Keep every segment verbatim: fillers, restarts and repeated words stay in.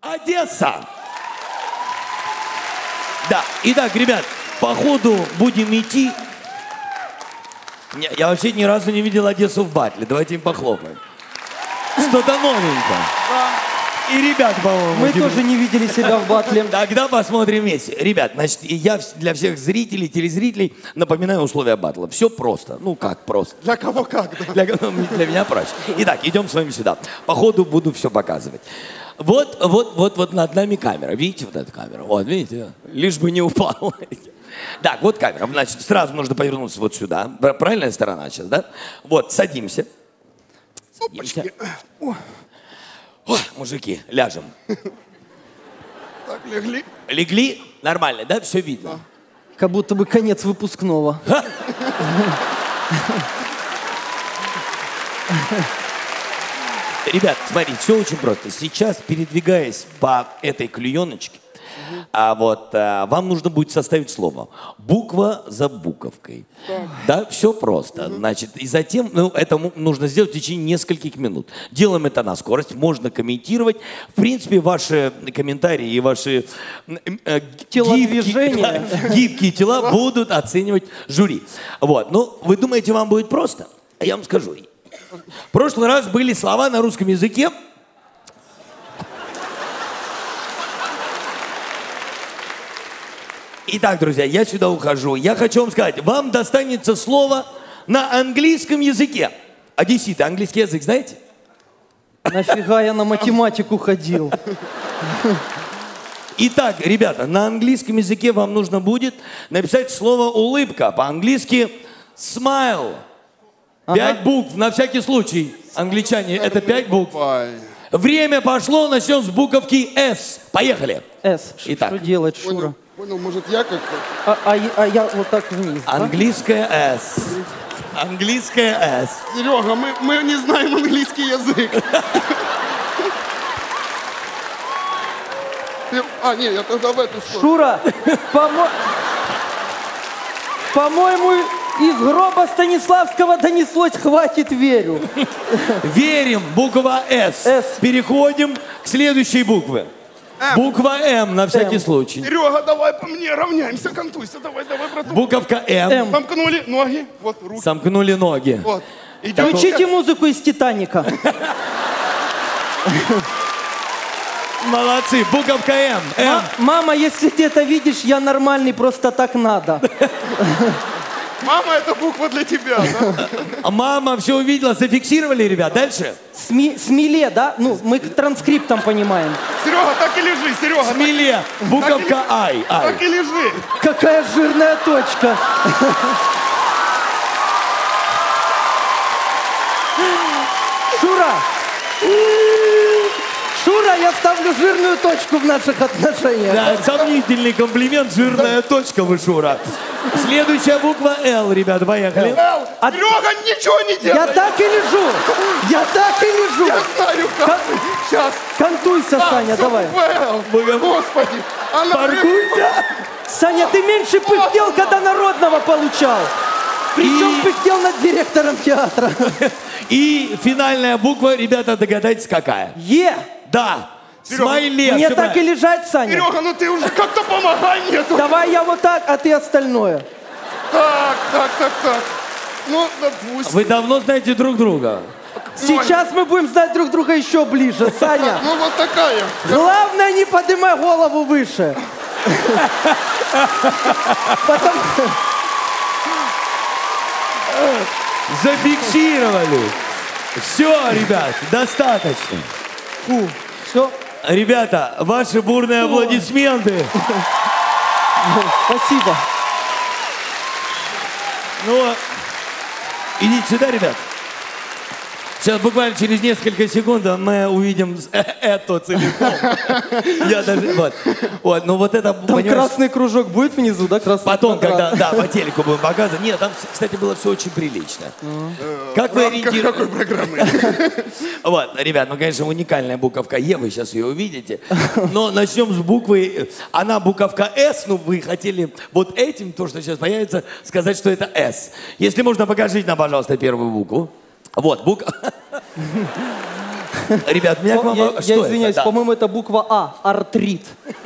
Одесса. Да, итак, ребят, по ходу будем идти. Я вообще ни разу не видел Одессу в батле. Давайте им похлопаем. Что-то новенькое. И ребят, по-моему... Мы тоже не видели себя в батле. Тогда посмотрим вместе. Ребят, значит, я для всех зрителей, телезрителей напоминаю условия батла. Все просто. Ну как просто? Для кого как, да? Для, для меня проще. Итак, идем с вами сюда. По ходу буду все показывать. Вот, вот, вот, вот над нами камера. Видите вот эту камеру? Вот, видите? Лишь бы не упал. Так, вот камера. Значит, сразу нужно повернуться вот сюда. Правильная сторона сейчас, да? Вот, садимся. Садимся. О, мужики, ляжем. Так, легли. Легли? Нормально, да? Все видно? Как будто бы конец выпускного. Ребят, смотрите, все очень просто. Сейчас, передвигаясь по этой клееночке, угу. а вот а, вам нужно будет составить слово. Буква за буковкой. Так. Да, все просто. Угу. Значит, и затем, ну, это нужно сделать в течение нескольких минут. Делаем это на скорость, можно комментировать. В принципе, ваши комментарии и ваши э, телодвижения, гибкие, да, гибкие тела будут оценивать жюри. Вот. Ну, вы думаете, вам будет просто? А я вам скажу. В прошлый раз были слова на русском языке. Итак, друзья, я сюда ухожу. Я хочу вам сказать, вам достанется слово на английском языке. Одесситы, английский язык знаете? Нафига я на математику ходил? Итак, ребята, на английском языке вам нужно будет написать слово «улыбка». По-английски «smile». Пять ага. букв, на всякий случай. Англичане, это пять букв. Время пошло, начнем с буковки «С». Поехали. «С». Итак. Что делать, Шура? Понял, понял, может, я как-то... А, а, а я вот так вниз, английская да? «С». Английская «С». Серега, мы, мы не знаем английский язык. А, нет, я тогда в эту сторону. Шура, по-моему... Из гроба Станиславского донеслось, хватит, верю. Верим, буква «С». «С». Переходим к следующей букве. М. Буква «М» на всякий М. случай. Серега, давай по мне равняемся, контуйся, давай, давай, братан. Буковка «М». М. Сомкнули ноги, вот руки. Сомкнули ноги. Вот. Идем. Включите музыку из «Титаника». Молодцы, буковка «М». М. Мама, если ты это видишь, я нормальный, просто так надо. Мама, это буква для тебя, да? А мама все увидела, зафиксировали, ребят. Дальше. Сми, смеле, да? Ну, мы к транскриптам понимаем. Серега, так и лежи, Серега. Смеле. Буковка «Ай». Ай. Так и лежи. Какая жирная точка. Шура! Шура, я ставлю жирную точку в наших отношениях. Да, сомнительный комплимент, жирная точка вы, Шура. Следующая буква «Л», ребята, поехали. Эл, А... Серега, ничего не делай. Я так и лежу. Я так и лежу. Я знаю, как. Кон... Сейчас. Контуйся, А, Саня, все, давай. Эл. Господи. Она Паркуйте. Саня, ты меньше пыхтел, когда народного получал. Причем И... пыхтел над директором театра. И финальная буква, ребята, догадайтесь, какая? Е. Да. Серега, Смайле. Мне так и лежать, Саня. Серега, ну ты уже как-то помогай мне. Давай я вот так, а ты остальное. Так, так, так, так. Ну, допустим. Вы давно знаете друг друга? Сейчас мы будем знать друг друга еще ближе, Саня. Ну, вот такая. Главное, не поднимай голову выше. Потом... Зафиксировали. Все, ребят, достаточно. Фу, все. Ребята, ваши бурные аплодисменты. Спасибо. Ну, идите сюда, ребят. Сейчас буквально через несколько секунд мы увидим это целиком. Я даже, вот. Вот, ну вот это, Там понимаешь, красный кружок будет внизу, да? Красный потом, квадрат. когда, да, по телеку будем показывать. Нет, там, кстати, было все очень прилично. Как вы ориентируетесь? Какой программы? Вот, ребят, ну, конечно, уникальная буковка Е, вы сейчас ее увидите. Но начнем с буквы, она буковка С, ну, вы хотели вот этим, то, что сейчас появится, сказать, что это С. Если можно, покажите нам, пожалуйста, первую букву. Вот, буква. Ребят, у меня к вам... Я, что я это? извиняюсь, Да. по-моему, это буква А. Артрит.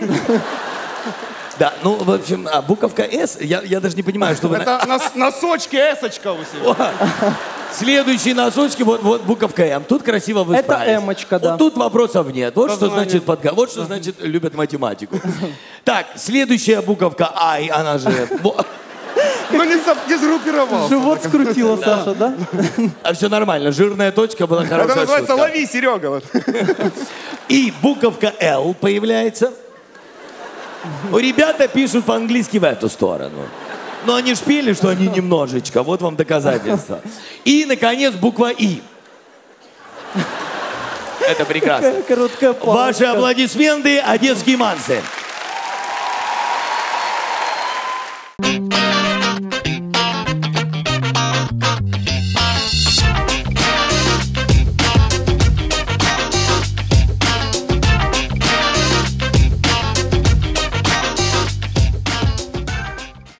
Да, ну, в общем, а, буковка «С», я, я даже не понимаю, что вы... Это нос- носочки, эсочка у себя. О, следующие носочки, вот, вот буковка «М». Тут красиво вы Это справились. «Эмочка», да. Вот тут вопросов нет. Вот что Название. значит подка... Вот что значит любят математику. Так, следующая буковка «А», и она же... во- Ну не, соп- не сгруппировал. Живот скрутила Саша, да? А все нормально, жирная точка была хорошая Это называется шутка. «Лови, Серега». Вот. И буковка «Л» появляется. Ребята пишут по-английски в эту сторону. Но они шпили, что они немножечко. Вот вам доказательство. И, наконец, буква «И». Это прекрасно. Короткая палочка. Ваши аплодисменты, одесские мансы.